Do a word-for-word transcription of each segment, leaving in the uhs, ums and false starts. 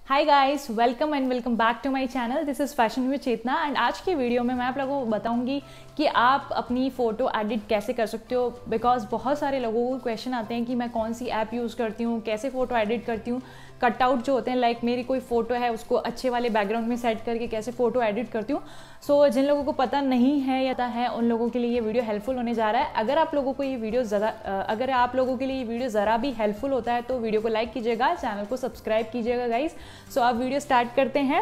Hi guys, welcome and welcome back to my channel. This is fashion with Chetna एंड आज की video में मैं आप लोगों को बताऊंगी कि आप अपनी फ़ोटो एडिट कैसे कर सकते हो। बिकॉज बहुत सारे लोगों को क्वेश्चन आते हैं कि मैं कौन सी ऐप यूज़ करती हूँ, कैसे फ़ोटो एडिट करती हूँ। कटआउट जो होते हैं, लाइक मेरी कोई फ़ोटो है उसको अच्छे वाले बैकग्राउंड में सेट करके कैसे फ़ोटो एडिट करती हूँ। सो so, जिन लोगों को पता नहीं है या पता है उन लोगों के लिए ये वीडियो हेल्पफुल होने जा रहा है। अगर आप लोगों को ये वीडियो ज़रा अगर आप लोगों के लिए ये वीडियो ज़रा भी हेल्पफुल होता है तो वीडियो को लाइक कीजिएगा, चैनल को सब्सक्राइब कीजिएगा गाइस। सो so, अब वीडियो स्टार्ट करते हैं।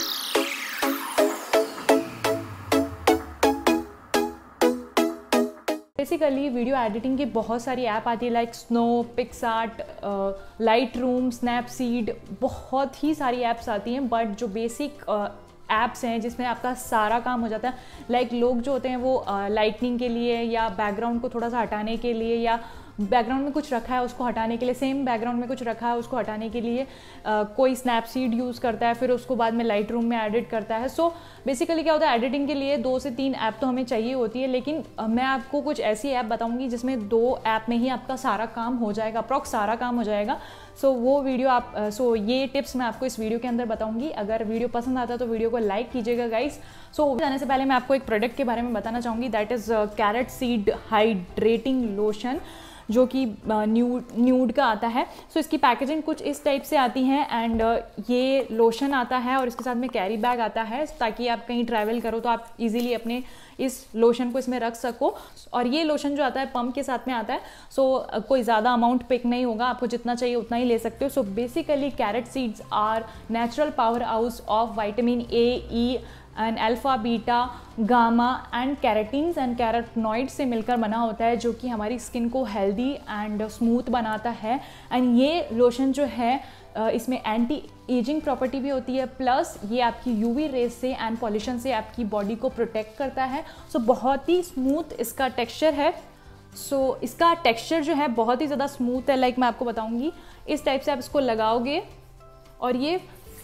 बेसिकली वीडियो एडिटिंग की बहुत सारी ऐप आती है, like Snow, PicsArt, Lightroom, Snapseed, बहुत ही सारी ऐप्स आती हैं। बट जो बेसिक ऐप्स हैं जिसमें आपका सारा काम हो जाता है, लाइक लोग जो होते हैं वो लाइटनिंग के लिए या बैकग्राउंड को थोड़ा सा हटाने के लिए या बैकग्राउंड में कुछ रखा है उसको हटाने के लिए, सेम बैकग्राउंड में कुछ रखा है उसको हटाने के लिए आ, कोई स्नैपसीड यूज़ करता है, फिर उसको बाद में लाइट रूम में एडिट करता है। सो बेसिकली क्या होता है, एडिटिंग के लिए दो से तीन ऐप तो हमें चाहिए होती है, लेकिन आ, मैं आपको कुछ ऐसी ऐप बताऊंगी जिसमें दो ऐप में ही आपका सारा काम हो जाएगा, अप्रॉक्स सारा काम हो जाएगा। सो so, वो वीडियो आप सो so, ये टिप्स मैं आपको इस वीडियो के अंदर बताऊंगी। अगर वीडियो पसंद आता है तो वीडियो को लाइक कीजिएगा गाइस। सो so, जाने से पहले मैं आपको एक प्रोडक्ट के बारे में बताना चाहूँगी, that is carrot seed hydrating lotion, जो कि न्यूड न्यूड का आता है। सो so, इसकी पैकेजिंग कुछ इस टाइप से आती है एंड uh, ये लोशन आता है और इसके साथ में कैरी बैग आता है, ताकि आप कहीं ट्रैवल करो तो आप इजीली अपने इस लोशन को इसमें रख सको। और ये लोशन जो आता है पंप के साथ में आता है। सो so, uh, कोई ज़्यादा अमाउंट पिक नहीं होगा, आपको जितना चाहिए उतना ही ले सकते हो। So basically carrot seeds are natural power house of vitamin A, E and alpha, beta, gamma and carotenes and carotenoid से मिलकर बना होता है, जो कि हमारी स्किन को हेल्दी एंड स्मूथ बनाता है। एंड ये लोशन जो है इसमें एंटी एजिंग प्रॉपर्टी भी होती है, प्लस ये आपकी यूवी रेज से एंड पॉल्यूशन से आपकी बॉडी को प्रोटेक्ट करता है। सो so, बहुत ही स्मूथ इसका टेक्सचर है। सो so, इसका टेक्सचर जो है बहुत ही ज़्यादा स्मूथ है, लाइक मैं आपको बताऊँगी। इस टाइप से आप इसको लगाओगे और ये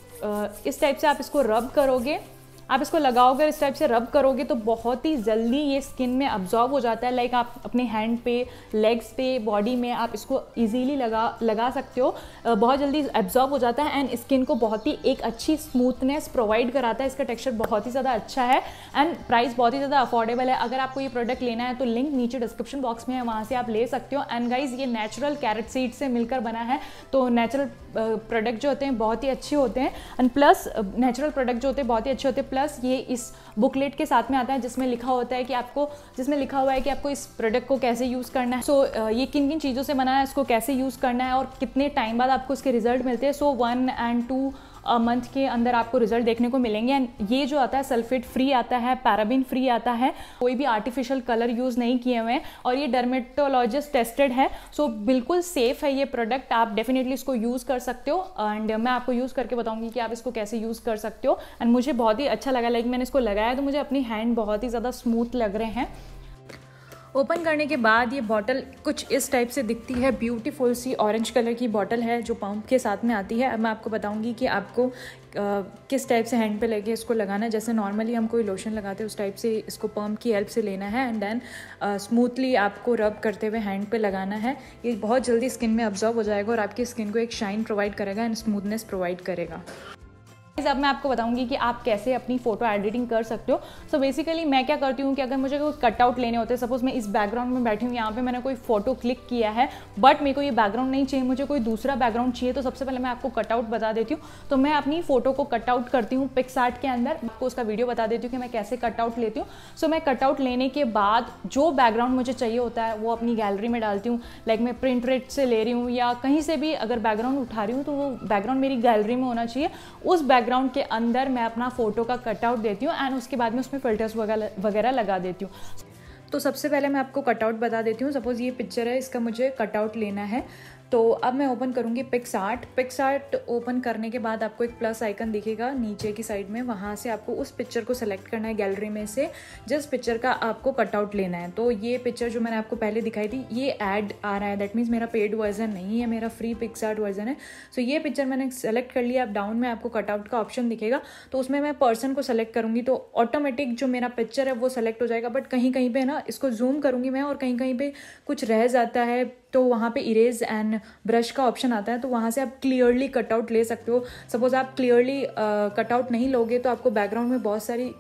इस टाइप से आप इसको रब करोगे, आप इसको लगाओगे इस टाइप से रब करोगे तो बहुत ही जल्दी ये स्किन में अब्जॉर्ब हो जाता है। लाइक आप अपने हैंड पे, लेग्स पे, बॉडी में आप इसको इजीली लगा लगा सकते हो, बहुत जल्दी अब्जॉर्ब हो जाता है एंड स्किन को बहुत ही एक अच्छी स्मूथनेस प्रोवाइड कराता है। इसका टेक्सचर बहुत ही ज़्यादा अच्छा है एंड प्राइस बहुत ही ज़्यादा अफोर्डेबल है। अगर आपको ये प्रोडक्ट लेना है तो लिंक नीचे डिस्क्रिप्शन बॉक्स में है, वहाँ से आप ले सकते हो। एंड गाइज ये नेचुरल कैरेट सीड से मिलकर बना है, तो नेचुरल प्रोडक्ट जो होते हैं बहुत ही अच्छे होते हैं एंड प्लस नेचुरल प्रोडक्ट जो होते हैं बहुत ही अच्छे होते हैं। प्लस ये इस बुकलेट के साथ में आता है जिसमें लिखा होता है कि आपको जिसमें लिखा हुआ है कि आपको इस प्रोडक्ट को कैसे यूज़ करना है। सो so, ये किन किन चीज़ों से बना है, इसको कैसे यूज़ करना है और कितने टाइम बाद आपको इसके रिजल्ट मिलते हैं। So one and two month के अंदर आपको रिजल्ट देखने को मिलेंगे। एंड ये जो आता है सल्फेट फ्री आता है, पैराबिन फ्री आता है, कोई भी आर्टिफिशियल कलर यूज़ नहीं किए हुए हैं और ये डर्मेटोलॉजिस्ट टेस्टेड है। सो so, बिल्कुल सेफ है ये प्रोडक्ट, आप डेफिनेटली इसको यूज़ कर सकते हो एंड मैं आपको यूज़ करके बताऊंगी कि आप इसको कैसे यूज़ कर सकते हो। एंड मुझे बहुत ही अच्छा लगा, लाइक मैंने इसको लगाया तो मुझे अपनी हैंड बहुत ही ज़्यादा स्मूथ लग रहे हैं। ओपन करने के बाद ये बॉटल कुछ इस टाइप से दिखती है, ब्यूटीफुल सी ऑरेंज कलर की बॉटल है जो पंप के साथ में आती है। अब मैं आपको बताऊंगी कि आपको आ, किस टाइप से हैंड पे लेके इसको लगाना है। जैसे नॉर्मली हम कोई लोशन लगाते हैं उस टाइप से इसको पंप की हेल्प से लेना है एंड देन स्मूथली आपको रब करते हुए हैंड पे लगाना है। ये बहुत जल्दी स्किन में अब्जॉर्ब हो जाएगा और आपकी स्किन को एक शाइन प्रोवाइड करेगा एंड स्मूथनेस प्रोवाइड करेगा। अब मैं आपको बताऊंगी कि आप कैसे अपनी फोटो एडिटिंग कर सकते हो। सो so बेसिकली मैं क्या करती हूँ कि अगर मुझे कोई कटआउट लेने होते हैं, सपोज मैं इस बैकग्राउंड में बैठी हूँ, यहाँ पे मैंने कोई फोटो क्लिक किया है बट मेरे को ये बैकग्राउंड नहीं चाहिए, मुझे कोई दूसरा बैकग्राउंड चाहिए, तो सबसे पहले मैं आपको कटआउट बता देती हूँ। तो मैं अपनी फोटो को कटआउट करती हूँ पिक्सआर्ट के अंदर, आपको उसका वीडियो बता देती हूँ कि मैं कैसे कटआउट लेती हूँ। सो so मैं कटआउट लेने के बाद जो बैकग्राउंड मुझे चाहिए होता है वो अपनी गैलरी में डालती हूँ। लाइक मैं प्रिंट रेट से ले रही हूँ या कहीं से भी अगर बैकग्राउंड उठा रही हूँ तो वो बैकग्राउंड मेरी गैलरी में होना चाहिए। उस बैकग्राउंड के अंदर मैं अपना फोटो का कटआउट देती हूँ एंड उसके बाद में उसमें फिल्टर्स वगैरह लगा देती हूँ। तो सबसे पहले मैं आपको कटआउट बता देती हूँ। सपोज ये पिक्चर है, इसका मुझे कटआउट लेना है, तो अब मैं ओपन करूँगी पिक्सआर्ट। पिक्सआर्ट ओपन करने के बाद आपको एक प्लस आइकन दिखेगा नीचे की साइड में, वहाँ से आपको उस पिक्चर को सेलेक्ट करना है गैलरी में से जिस पिक्चर का आपको कटआउट लेना है। तो ये पिक्चर जो मैंने आपको पहले दिखाई थी ये ऐड आ रहा है, दैट मीन्स मेरा पेड वर्जन नहीं है, मेरा फ्री पिक्सआर्ट वर्जन है। सो ये पिक्चर मैंने सेलेक्ट कर लिया। अब डाउन में आपको कटआउट का ऑप्शन दिखेगा, तो उसमें मैं पर्सन को सेलेक्ट करूँगी तो ऑटोमेटिक जो मेरा पिक्चर है वो सेलेक्ट हो जाएगा। बट कहीं कहीं पे ना इसको जूम करूँगी मैं और कहीं कहीं पे कुछ रह जाता है, तो वहाँ पे इरेज एंड ब्रश का ऑप्शन आता है, तो वहाँ से आप क्लियरली कटआउट ले सकते हो। सपोज आप क्लियरली कटआउट नहीं लोगे तो आपको बैकग्राउंड में बहुत सारी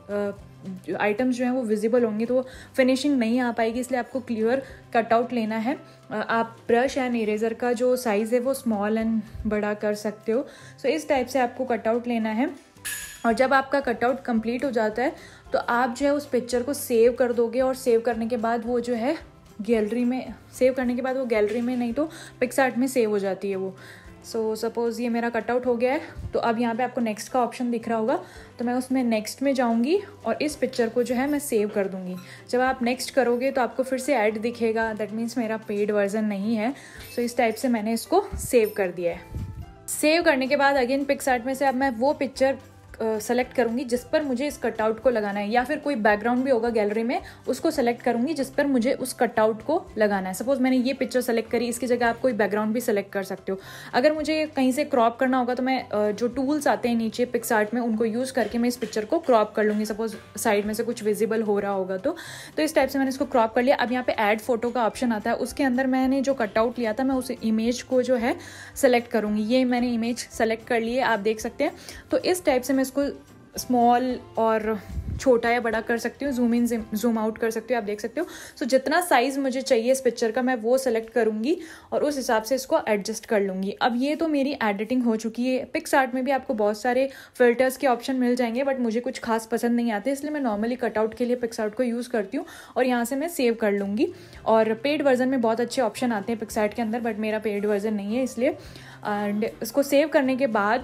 आइटम्स जो हैं वो विजिबल होंगी, तो फिनिशिंग नहीं आ पाएगी, इसलिए आपको क्लियर कटआउट लेना है। आप ब्रश एंड इरेज़र का जो साइज़ है वो स्मॉल एंड बड़ा कर सकते हो। सो so, इस टाइप से आपको कटआउट लेना है। और जब आपका कटआउट कंप्लीट हो जाता है तो आप जो है उस पिक्चर को सेव कर दोगे, और सेव करने के बाद वो जो है गैलरी में सेव करने के बाद वो गैलरी में नहीं तो पिक्सआर्ट में सेव हो जाती है वो। सो so, सपोज़ ये मेरा कटआउट हो गया है, तो अब यहाँ पे आपको नेक्स्ट का ऑप्शन दिख रहा होगा, तो मैं उसमें नेक्स्ट में जाऊँगी और इस पिक्चर को जो है मैं सेव कर दूँगी। जब आप नेक्स्ट करोगे तो आपको फिर से ऐड दिखेगा, दैट मीन्स मेरा पेड वर्जन नहीं है। सो so, इस टाइप से मैंने इसको सेव कर दिया है। सेव करने के बाद अगेन पिक्सआर्ट में से अब मैं वो पिक्चर सेलेक्ट करूंगी जिस पर मुझे इस कटआउट को लगाना है, या फिर कोई बैकग्राउंड भी होगा गैलरी में उसको सेलेक्ट करूंगी जिस पर मुझे उस कटआउट को लगाना है। सपोज मैंने ये पिक्चर सेलेक्ट करी, इसकी जगह आप कोई बैकग्राउंड भी सेलेक्ट कर सकते हो। अगर मुझे कहीं से क्रॉप करना होगा तो मैं जो टूल्स आते हैं नीचे पिक्सआर्ट में उनको यूज़ करके मैं इस पिक्चर को क्रॉप कर लूँगी। सपोज साइड में से कुछ विजिबल हो रहा होगा तो तो इस टाइप से मैंने इसको क्रॉप कर लिया। अब यहाँ पे ऐड फोटो का ऑप्शन आता है, उसके अंदर मैंने जो कटआउट लिया था मैं उस इमेज को जो है सेलेक्ट करूँगी। ये मैंने इमेज सेलेक्ट कर ली है, आप देख सकते हैं। तो इस टाइप से मैं इसको स्मॉल और छोटा या बड़ा कर सकती हूँ, जूम इन जूम आउट कर सकती हूँ, आप देख सकते हो। सो so, जितना साइज़ मुझे चाहिए इस पिक्चर का मैं वो सेलेक्ट करूँगी और उस हिसाब से इसको एडजस्ट कर लूँगी। अब ये तो मेरी एडिटिंग हो चुकी है। पिक्सआर्ट में भी आपको बहुत सारे फिल्टर्स के ऑप्शन मिल जाएंगे, बट मुझे कुछ खास पसंद नहीं आते, इसलिए मैं नॉर्मली कटआउट के लिए पिक्सआर्ट को यूज़ करती हूँ और यहाँ से मैं सेव कर लूँगी। और पेड वर्जन में बहुत अच्छे ऑप्शन आते हैं पिक्सआर्ट के अंदर, बट मेरा पेड वर्जन नहीं है इसलिए। एंड इसको सेव करने के बाद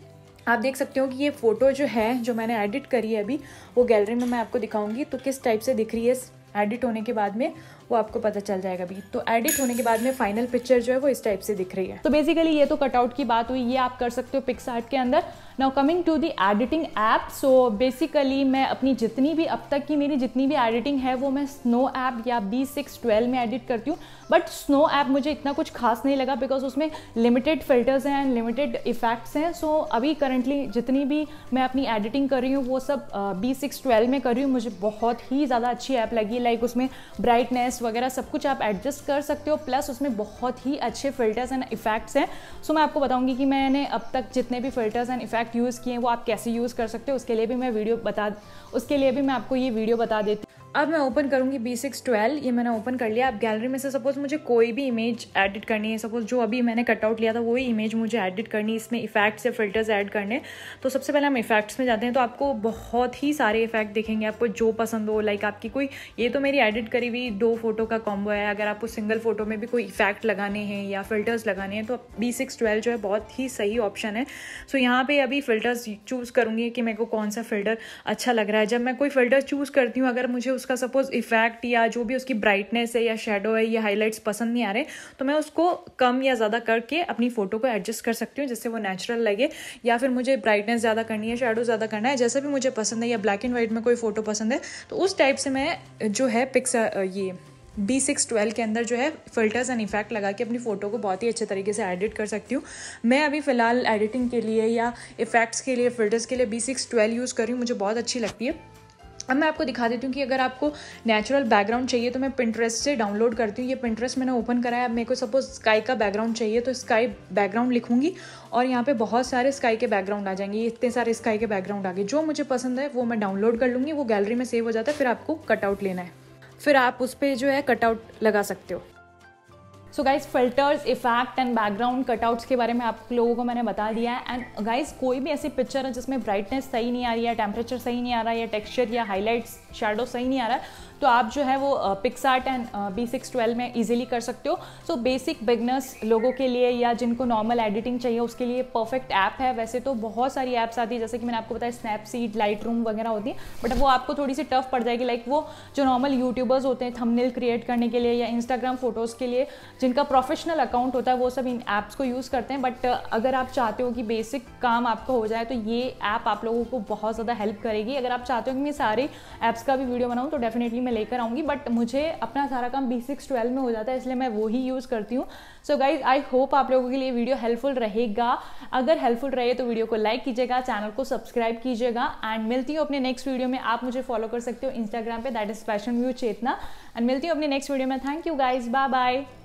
आप देख सकते हो कि ये फ़ोटो जो है जो मैंने एडिट करी है अभी, वो गैलरी में मैं आपको दिखाऊंगी तो किस टाइप से दिख रही है एडिट होने के बाद में, वो आपको पता चल जाएगा अभी। तो एडिट होने के बाद में फाइनल पिक्चर जो है वो इस टाइप से दिख रही है। तो बेसिकली ये तो कटआउट की बात हुई, ये आप कर सकते हो पिक्सआर्ट के अंदर। Now coming to the editing app, so basically मैं अपनी जितनी भी अब तक की मेरी जितनी भी एडिटिंग है वो मैं स्नो ऐप या बी सिक्स ट्वेल्व में एडिट करती हूँ। बट स्नो ऐप मुझे इतना कुछ खास नहीं लगा बिकॉज उसमें लिमिटेड फिल्टर्स हैं एंड लिमिटेड इफेक्ट्स हैं। सो so, अभी करंटली जितनी भी मैं अपनी एडिटिंग कर रही हूँ वो सब बी सिक्स ट्वेल्व में कर रही हूँ। मुझे बहुत ही ज़्यादा अच्छी ऐप लगी, लाइक उसमें ब्राइटनेस वगैरह सब कुछ आप एडजस्ट कर सकते हो, प्लस उसमें बहुत ही अच्छे फिल्टर्स एंड इफेक्ट्स हैं। सो so, मैं आपको बताऊंगी कि मैंने अब तक जितने भी फिल्टर्स एंड इफेक्ट यूज़ किए हैं वो आप कैसे यूज़ कर सकते हो, उसके लिए भी मैं वीडियो बता उसके लिए भी मैं आपको ये वीडियो बता देती हूँ। अब मैं ओपन करूँगी बी सिक्स ट्वेल्व, ये मैंने ओपन कर लिया। अब गैलरी में से सपोज मुझे कोई भी इमेज एडिट करनी है, सपोज जो अभी मैंने कटआउट लिया था वही इमेज मुझे एडिट करनी है, इसमें इफेक्ट्स या फिल्टर्स ऐड करने। तो सबसे पहले हम इफेक्ट्स में जाते हैं, तो आपको बहुत ही सारे इफेक्ट दिखेंगे, आपको जो पसंद हो। लाइक आपकी कोई, ये तो मेरी एडिट करी हुई दो फोटो का कॉम्बो है, अगर आपको सिंगल फोटो में भी कोई इफेक्ट लगाने हैं या फिल्टर्स लगाने हैं तो बी सिक्स ट्वेल्व जो है बहुत ही सही ऑप्शन है। सो यहाँ पे अभी फिल्टर्स चूज़ करूँगी कि मेरे को कौन सा फिल्टर अच्छा लग रहा है। जब मैं कोई फिल्टर चूज़ करती हूँ, अगर मुझे उसका सपोज इफेक्ट या जो भी उसकी ब्राइटनेस है या शेडो है या हाइलाइट्स पसंद नहीं आ रहे तो मैं उसको कम या ज़्यादा करके अपनी फ़ोटो को एडजस्ट कर सकती हूँ जिससे वो नेचुरल लगे, या फिर मुझे ब्राइटनेस ज़्यादा करनी है, शेडो ज़्यादा करना है, जैसे भी मुझे पसंद है, या ब्लैक एंड वाइट में कोई फ़ोटो पसंद है तो उस टाइप से मैं जो है पिक्स ये बी सिक्स ट्वेल्व के अंदर जो है फिल्टर्स एंड इफेक्ट लगा के अपनी फ़ोटो को बहुत ही अच्छे तरीके से एडिट कर सकती हूँ। मैं अभी फ़िलहाल एडिटिंग के लिए या इफेक्ट्स के लिए, फिल्टर्स के लिए बी सिक्स ट्वेल्व यूज़ कर रही हूँ, मुझे बहुत अच्छी लगती है। अब मैं आपको दिखा देती हूँ कि अगर आपको नेचुरल बैकग्राउंड चाहिए तो मैं पिंटरेस्ट से डाउनलोड करती हूँ। ये पिंटरेस्ट मैंने ओपन करा है। अब मेरे को सपोज स्काई का बैकग्राउंड चाहिए तो स्काई बैकग्राउंड लिखूंगी और यहाँ पे बहुत सारे स्काई के बैकग्राउंड आ जाएंगे। इतने सारे स्काई के बैकग्राउंड आ गए, जो मुझे पसंद है वो मैं डाउनलोड कर लूँगी, वो गैलरी में सेव हो जाता है। फिर आपको कटआउट लेना है, फिर आप उस पर जो है कटआउट लगा सकते हो। So guys filters, effect and background cutouts के बारे में आप लोगों को मैंने बता दिया है। एंड गाइज कोई भी ऐसी पिक्चर है जिसमें ब्राइटनेस सही नहीं आ रही है, टेम्परेचर सही नहीं आ रहा है, या टेक्सचर या हाइलाइट्स शैडो सही नहीं आ रहा है, तो आप जो है वो PicsArt and B six twelve में इजीली कर सकते हो। सो बेसिक बिगनर्स लोगों के लिए या जिनको नॉर्मल एडिटिंग चाहिए उसके लिए परफेक्ट ऐप है। वैसे तो बहुत सारी ऐप्स आती है, जैसे कि मैंने आपको बताया स्नैपसीड, लाइट रूम वगैरह होती है, बट वो आपको थोड़ी सी टफ पड़ जाएगी। लाइक वो जो नॉर्मल यूट्यूबर्स होते हैं थंबनेल क्रिएट करने के लिए या इंस्टाग्राम फोटोज़ के लिए जिनका प्रोफेशनल अकाउंट होता है वो सब इन ऐप्स को यूज़ करते हैं। बट अगर आप चाहते हो कि बेसिक काम आपका हो जाए तो ये ऐप आप लोगों को बहुत ज़्यादा हेल्प करेगी। अगर आप चाहते हो कि मैं सारे ऐप्स का भी वीडियो बनाऊँ तो डेफिनेटली मैं लेकर आऊँगी, बट मुझे अपना सारा काम बी सिक्स ट्वेल्व में हो जाता है इसलिए मैं वो ही यूज़ करती हूँ। सो गाइज आई होप आप लोगों के लिए वीडियो हेल्पफुल रहेगा। अगर हेल्पफुल रहे तो वीडियो को लाइक कीजिएगा, चैनल को सब्सक्राइब कीजिएगा। एंड मिलती हूँ अपने नेक्स्ट वीडियो में। आप मुझे फॉलो कर सकते हो इंस्टाग्राम पे, that is fashion view Chetna. And मिलती हूँ अपने नेक्स्ट वीडियो में। Thank you guys, bye bye.